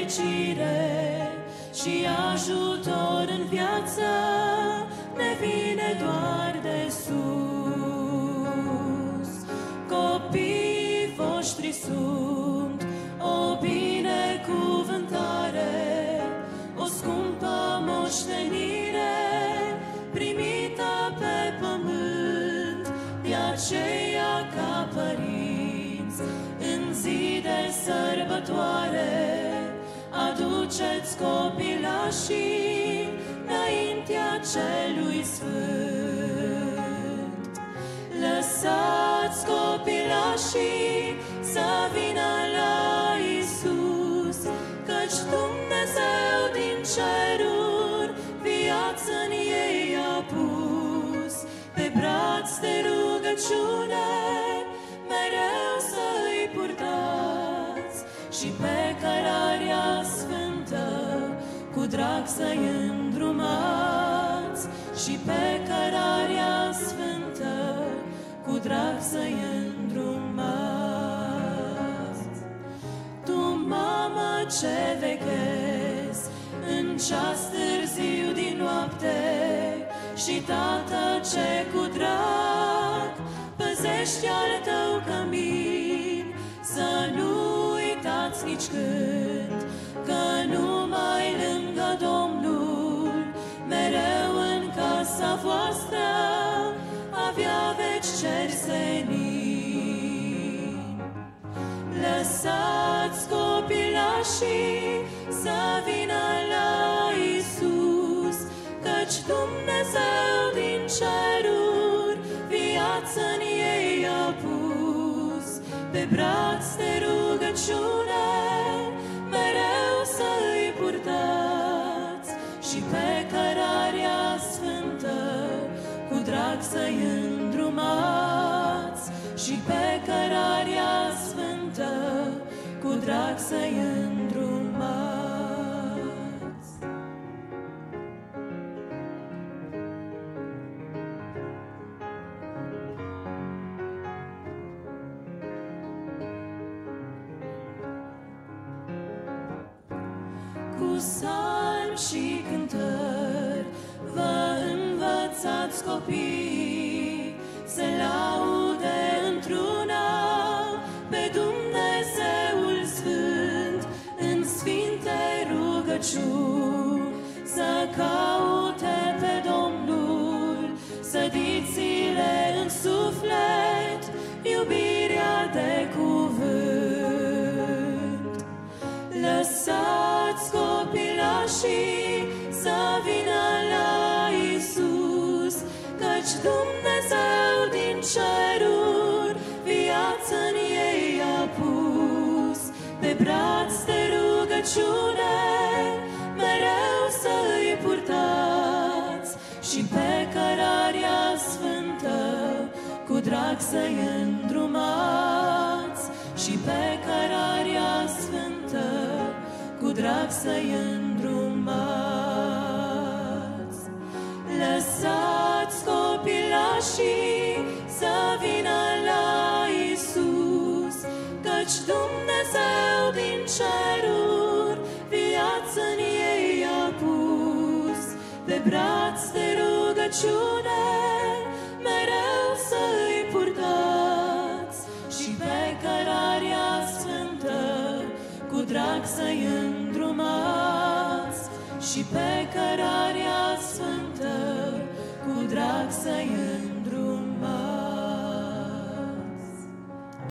fericire și ajutor în viață ne vine doar de sus. Copiii voștri sunt o binecuvântare, o scumpă moștenire primită pe pământ. De aceea, ca părinți, în zi de sărbătoare, aduceți copilașii înaintea celui sfânt. Lăsați copilașii să vină la Iisus, căci Dumnezeu din ceruri viață în ei a pus. Pe braț de rugăciune mereu să-i purtați și pe cărarea sfântă cu drag să-i îndrumați, și pe cărarea sfântă cu drag să-i îndrumați. Tu, mamă, ce vechezi în ceas târziu din noapte, și tată ce cu drag păzești al tău cămin, să nu uitați nici când că numai lângă Domnul, mereu în casa voastră, avea veci ceri senin. Lăsați copilașii să vină la Iisus, căci Dumnezeu din ceruri viață în ei a pus. Pe braț de rugăciune mereu să-i purtați și pe cărarea sfântă cu drag să-i îndrumați, și pe cărarea sfântă cu drag să-i îndrumați. Cu psalmi și cântări vă învățați copiii să laude într-una pe Dumnezeul Sfânt, în sfinte rugăciuni să caute pe Domnul, sădiți-le în suflet iubirea de cuvânt. Lăsați copilașii să vină la Iisus, căci Dumnezeu din ceruri viață în ei a pus. Pe braț de rugăciune mereu să-i purtați și pe cărarea sfântă cu drag să-i îndrumați, și pe cărarea sfântă cu drag să-i îndrumați. Lăsați copilașii să vină la Iisus, căci Dumnezeu din ceruri viață în ei a pus. Pe braț de rugăciune mereu să-i purtați și pe cărarea sfântă cu drag să-i îndrumați, și pe cărarea sfântă cu drag să-i